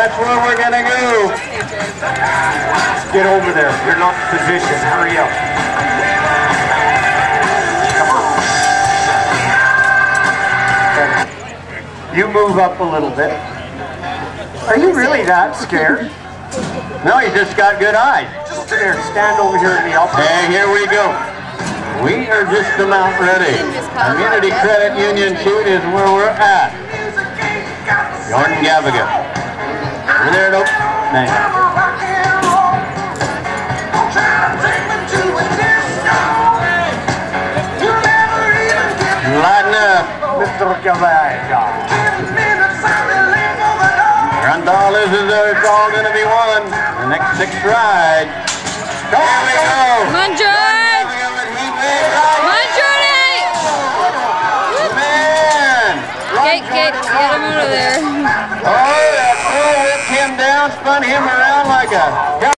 that's where we're gonna go. Get over there. You're not in position. Hurry up. Come on. You move up a little bit. Are you really that scared? No, you just got good eyes. Just there, stand over here in the upper. And here we go. We are just about ready. Community Credit Union shoot is where we're at. Jordan Gavigan. Over there, nope. Nice. Lighten up, Mr. Gavigan. Grandall is it's all going to be won. The next 6 rides. Here we go. Come on, George. Come on, Jordy. Man. Get him out of there. Oh, that bull whipped him down, spun him around like a...